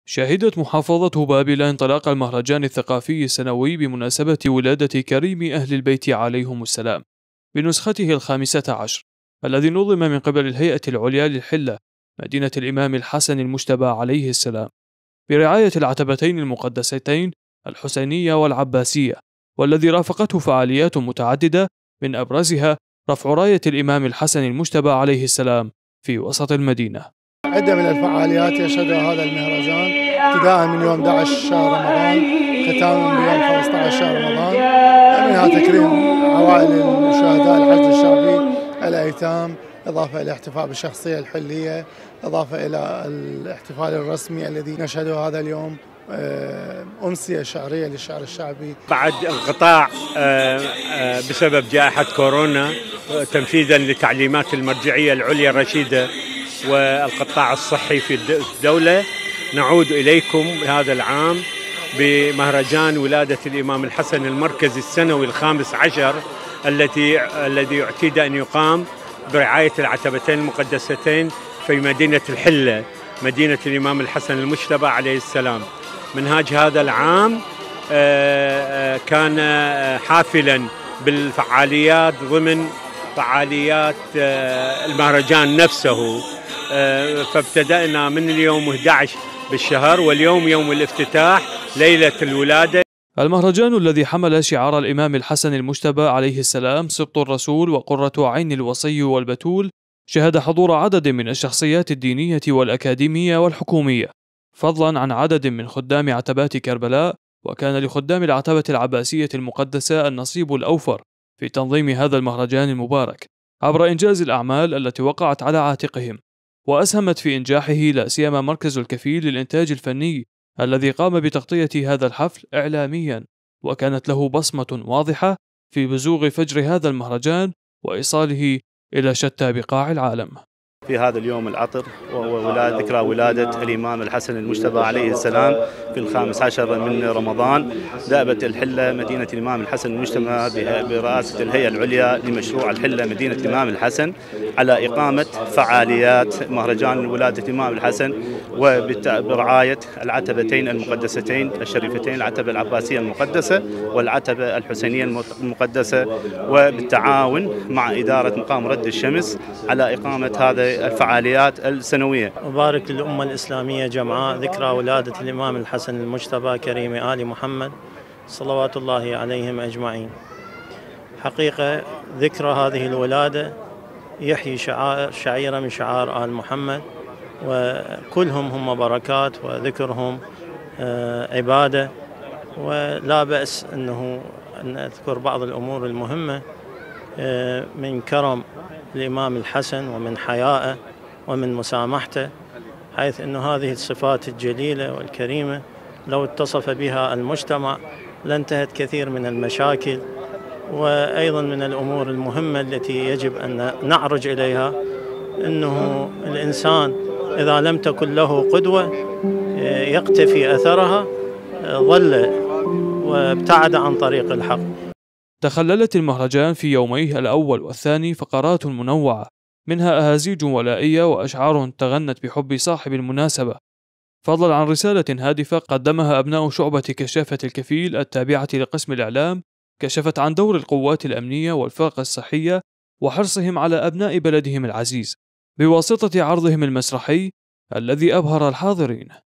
شهدت محافظة بابل انطلاق المهرجان الثقافي السنوي بمناسبة ولادة كريم أهل البيت عليهم السلام بنسخته 15، الذي نظم من قبل الهيئة العليا للحلة مدينة الإمام الحسن المجتبى عليه السلام برعاية العتبتين المقدستين الحسينية والعباسية، والذي رافقته فعاليات متعددة من أبرزها رفع راية الإمام الحسن المجتبى عليه السلام في وسط المدينة. عدة من الفعاليات يشهدها هذا المهرجان ابتداء من يوم 11 شهر رمضان ختاما بيوم 15 شهر رمضان، منها تكريم عوائل الشهداء الحشد الشعبي الأيتام، إضافة إلى احتفاء بالشخصية الحلية، إضافة إلى الاحتفال الرسمي الذي نشهده هذا اليوم أمسية شعرية للشعر الشعبي. بعد انقطاع بسبب جائحة كورونا تنفيذا لتعليمات المرجعية العليا الرشيدة والقطاع الصحي في الدولة، نعود إليكم هذا العام بمهرجان ولادة الإمام الحسن المركزي السنوي 15 الذي اعتاد أن يقام برعاية العتبتين المقدستين في مدينة الحلة مدينة الإمام الحسن المجتبى عليه السلام. منهاج هذا العام كان حافلا بالفعاليات ضمن فعاليات المهرجان نفسه، فابتدأنا من اليوم 11 بالشهر، واليوم يوم الافتتاح ليلة الولادة. المهرجان الذي حمل شعار الإمام الحسن المجتبى عليه السلام سبط الرسول وقرة عين الوصي والبتول شهد حضور عدد من الشخصيات الدينية والأكاديمية والحكومية، فضلا عن عدد من خدام عتبات كربلاء، وكان لخدام العتبة العباسية المقدسة النصيب الأوفر في تنظيم هذا المهرجان المبارك عبر إنجاز الأعمال التي وقعت على عاتقهم وأسهمت في إنجاحه، لا سيما مركز الكفيل للإنتاج الفني الذي قام بتغطية هذا الحفل إعلاميا، وكانت له بصمة واضحة في بزوغ فجر هذا المهرجان وإيصاله إلى شتى بقاع العالم. في هذا اليوم العطر ذكرى ولادة الإمام الحسن المجتبى عليه السلام في 15 من رمضان، دأبت الحلة مدينة الإمام الحسن المجتبى برئاسة الهيئة العليا لمشروع الحلة مدينة الإمام الحسن على إقامة فعاليات مهرجان ولادة الإمام الحسن، وبرعاية العتبتين المقدستين الشريفتين، العتبة العباسية المقدسة والعتبة الحسينية المقدسة، وبالتعاون مع إدارة مقام رد الشمس على إقامة هذا الفعاليات السنوية. أبارك للأمة الإسلامية جمعاء ذكرى ولادة الإمام الحسن المجتبى كريم آل محمد صلوات الله عليهم أجمعين. حقيقة ذكرى هذه الولادة يحيي شعيرة من شعار آل محمد، وكلهم هم بركات وذكرهم عبادة، ولا بأس أن أذكر بعض الأمور المهمة من كرم الإمام الحسن ومن حيائه ومن مسامحته، حيث أن هذه الصفات الجليلة والكريمة لو اتصف بها المجتمع لانتهت كثير من المشاكل وأيضا من الأمور المهمة التي يجب أن نعرج إليها. أنه الإنسان إذا لم تكن له قدوة يقتفي أثرها ضل وابتعد عن طريق الحق. تخللت المهرجان في يوميه الأول والثاني فقرات منوعة، منها أهازيج ولائية وأشعار تغنت بحب صاحب المناسبة، فضلا عن رسالة هادفة قدمها أبناء شعبة كشافة الكفيل التابعة لقسم الإعلام، كشفت عن دور القوات الأمنية والفرق الصحية وحرصهم على أبناء بلدهم العزيز بواسطة عرضهم المسرحي الذي أبهر الحاضرين.